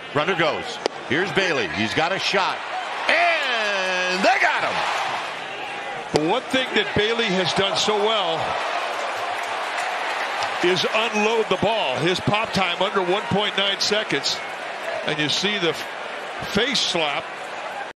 Runner goes. Here's Bailey. He's got a shot. And they got him. The one thing that Bailey has done so well is unload the ball. His pop time under 1.9 seconds. And you see the face slap